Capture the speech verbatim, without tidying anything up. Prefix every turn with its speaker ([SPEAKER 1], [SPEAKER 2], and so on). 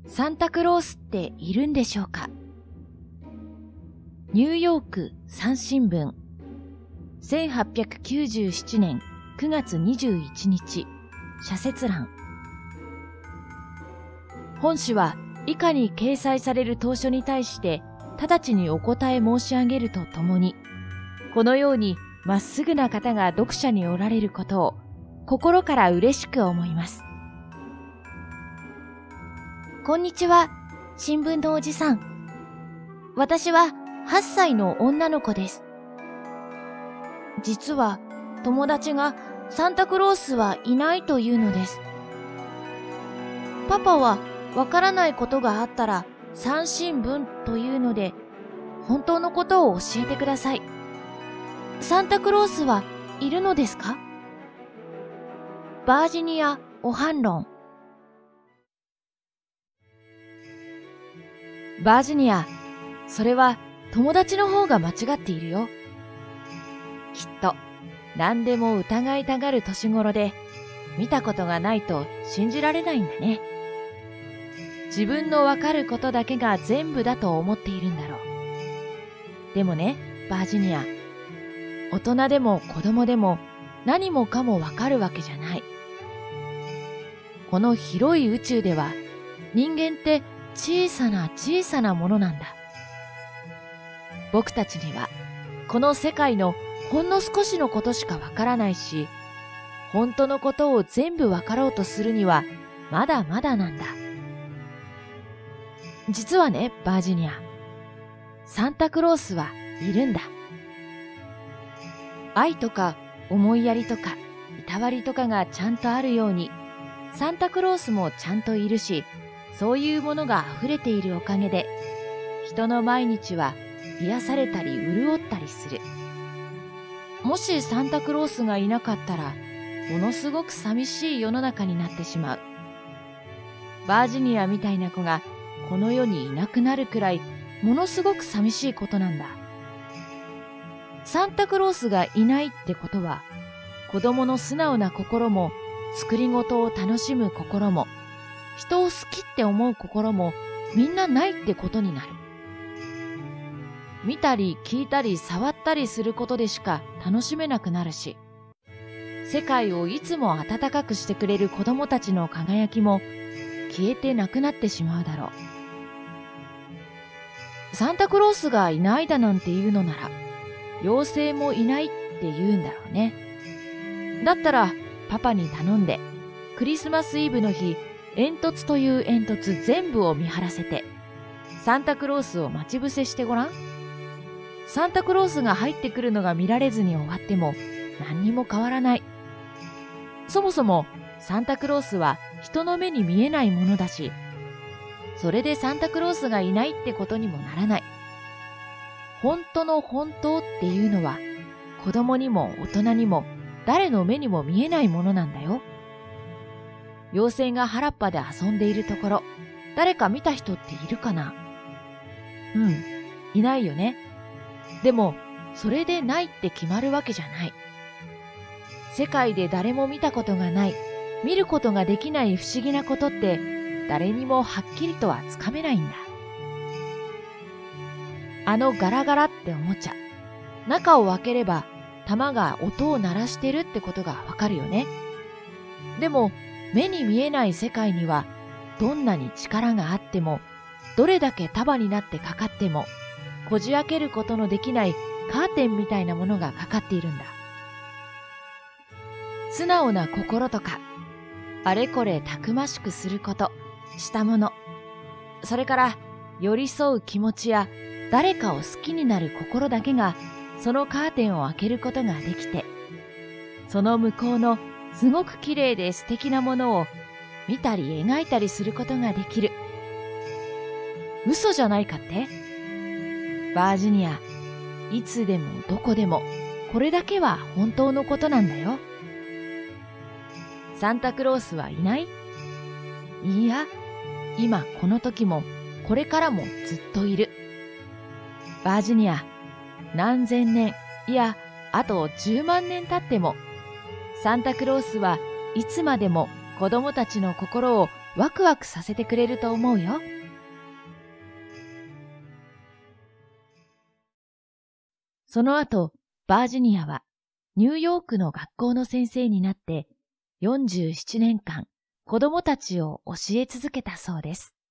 [SPEAKER 1] サンタクロースっているんでしょうか？ニューヨーク参新聞、せんはっぴゃくきゅうじゅうななねんくがつにじゅういちにち、社説欄。本紙は以下に掲載される投書に対して直ちにお答え申し上げるとともに、このようにまっすぐな方が読者におられることを心から嬉しく思います。
[SPEAKER 2] こんにちは、新聞のおじさん。私ははっさいの女の子です。実は友達がサンタクロースはいないというのです。パパはわからないことがあったら参新聞というので、本当のことを教えてください。サンタクロースはいるのですか？バージニア・オハンロン。
[SPEAKER 1] バージニア、それは友達の方が間違っているよ。きっと何でも疑いたがる年頃で、見たことがないと信じられないんだね。自分のわかることだけが全部だと思っているんだろう。でもね、バージニア、大人でも子供でも何もかもわかるわけじゃない。この広い宇宙では人間って小さな小さなものなんだ。僕たちにはこの世界のほんの少しのことしかわからないし、本当のことを全部わかろうとするにはまだまだなんだ。実はね、バージニア、サンタクロースはいるんだ。愛とか思いやりとかいたわりとかがちゃんとあるように、サンタクロースもちゃんといるし、そういうものが溢れているおかげで、人の毎日は癒されたり潤ったりする。もしサンタクロースがいなかったら、ものすごく寂しい世の中になってしまう。バージニアみたいな子がこの世にいなくなるくらい、ものすごく寂しいことなんだ。サンタクロースがいないってことは、子供の素直な心も、作り事を楽しむ心も、人を好きって思う心もみんなないってことになる。見たり聞いたり触ったりすることでしか楽しめなくなるし、世界をいつも温かくしてくれる子供たちの輝きも消えてなくなってしまうだろう。サンタクロースがいないだなんて言うのなら、妖精もいないって言うんだろうね。だったらパパに頼んで、クリスマスイブの日、煙突という煙突全部を見張らせて、サンタクロースを待ち伏せしてごらん。サンタクロースが入ってくるのが見られずに終わっても何にも変わらない。そもそもサンタクロースは人の目に見えないものだし、それでサンタクロースがいないってことにもならない。本当の本当っていうのは、子供にも大人にも誰の目にも見えないものなんだよ。妖精が原っぱで遊んでいるところ、誰か見た人っているかな？うん、いないよね。でも、それでないって決まるわけじゃない。世界で誰も見たことがない、見ることができない不思議なことって、誰にもはっきりとはつかめないんだ。あのガラガラっておもちゃ、中を開ければ、玉が音を鳴らしてるってことがわかるよね。でも、目に見えない世界には、どんなに力があっても、どれだけ束になってかかっても、こじ開けることのできないカーテンみたいなものがかかっているんだ。素直な心とか、あれこれたくましくすること、したもの、それから寄り添う気持ちや誰かを好きになる心だけが、そのカーテンを開けることができて、その向こうのすごく綺麗で素敵なものを見たり描いたりすることができる。嘘じゃないかって？バージニア、いつでもどこでもこれだけは本当のことなんだよ。サンタクロースはいない？いいや、今この時もこれからもずっといる。バージニア、何千年、いや、あとじゅうまんねん経っても、サンタクロースはいつまでも子供たちの心をワクワクさせてくれると思うよ。その後、バージニアはニューヨークの学校の先生になってよんじゅうななねんかん子供たちを教え続けたそうです。